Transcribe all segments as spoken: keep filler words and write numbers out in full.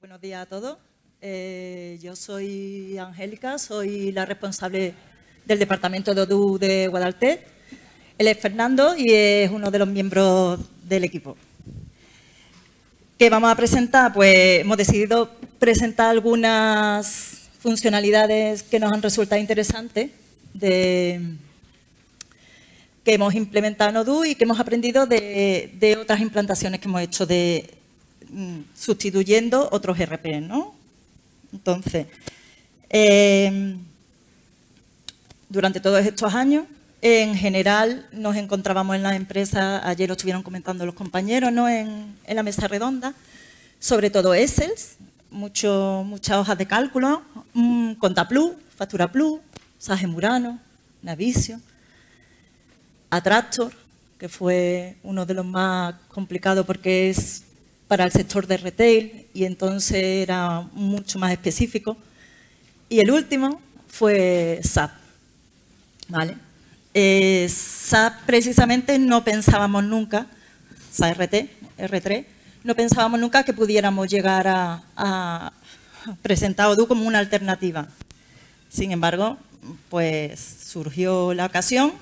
Buenos días a todos. Eh, yo soy Angélica, soy la responsable del departamento de Odoo de Guadaltet. Él es Fernando y es uno de los miembros del equipo. ¿Qué vamos a presentar? Pues hemos decidido presentar algunas funcionalidades que nos han resultado interesantes de, que hemos implementado en Odoo y que hemos aprendido de, de otras implantaciones que hemos hecho de sustituyendo otros E R P, ¿no? Entonces, eh, durante todos estos años, en general nos encontrábamos en las empresas, ayer lo estuvieron comentando los compañeros, ¿no? en, en la mesa redonda, sobre todo Excel, mucho, muchas hojas de cálculo, mmm, Contaplus, Factura Plus, Sage Murano, Navisio, Atractor, que fue uno de los más complicados porque es para el sector de retail y entonces era mucho más específico. Y el último fue S A P. ¿Vale? Eh, S A P precisamente no pensábamos nunca, S A R T, R tres, no pensábamos nunca que pudiéramos llegar a, a presentar Odoo como una alternativa. Sin embargo, pues surgió la ocasión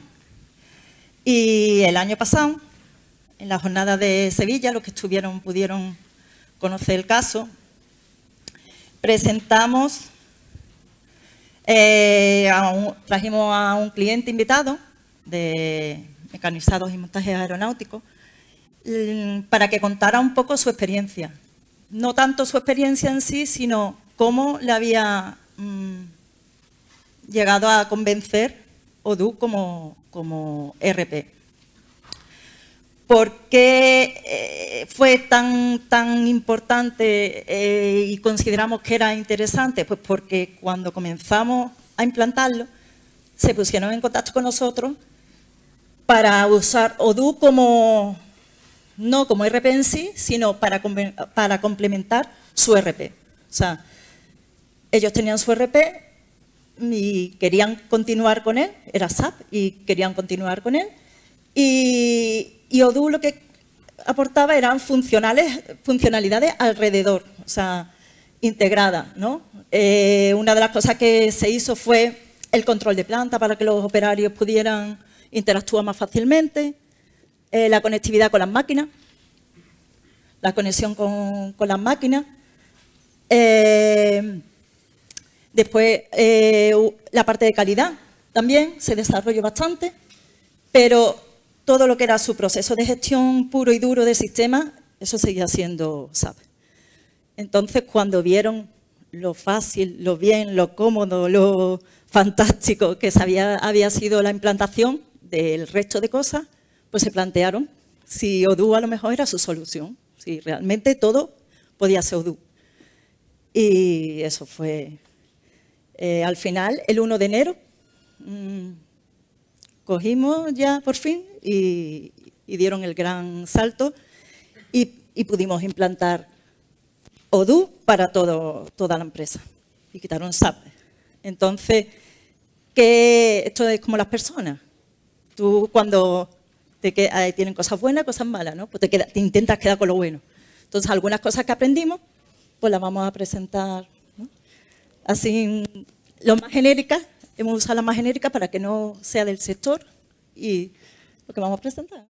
y el año pasado, en la jornada de Sevilla, los que estuvieron pudieron conocer el caso, presentamos, eh, a un, trajimos a un cliente invitado de mecanizados y montajes aeronáuticos para que contara un poco su experiencia. No tanto su experiencia en sí, sino cómo le había mmm, llegado a convencer Odoo como, como E R P. ¿Por qué eh, fue tan, tan importante eh, y consideramos que era interesante? Pues porque cuando comenzamos a implantarlo, se pusieron en contacto con nosotros para usar Odoo como, no como E R P en sí, sino para, para complementar su E R P. O sea, ellos tenían su E R P y querían continuar con él, era S A P y querían continuar con él. Y, y Odoo lo que aportaba eran funcionales, funcionalidades alrededor, o sea, integradas, ¿no? Eh, una de las cosas que se hizo fue el control de planta para que los operarios pudieran interactuar más fácilmente, eh, la conectividad con las máquinas, la conexión con, con las máquinas. Eh, después, eh, la parte de calidad también se desarrolló bastante, pero todo lo que era su proceso de gestión puro y duro de sistema, eso seguía siendo S A P. Entonces, cuando vieron lo fácil, lo bien, lo cómodo, lo fantástico que había, había sido la implantación del resto de cosas, pues se plantearon si Odoo a lo mejor era su solución, si realmente todo podía ser Odoo. Y eso fue, eh, al final, el uno de enero, mmm, cogimos ya por fin y, y dieron el gran salto y, y pudimos implantar Odoo para todo, toda la empresa y quitaron S A P. Entonces, ¿qué? Esto es como las personas. Tú cuando te queda, eh, tienen cosas buenas, cosas malas, ¿no? Pues te, queda, te intentas quedar con lo bueno. Entonces, algunas cosas que aprendimos, pues las vamos a presentar, ¿no? Así, lo más genéricas. Hemos usado las más genéricas para que no sea del sector y lo que vamos a presentar.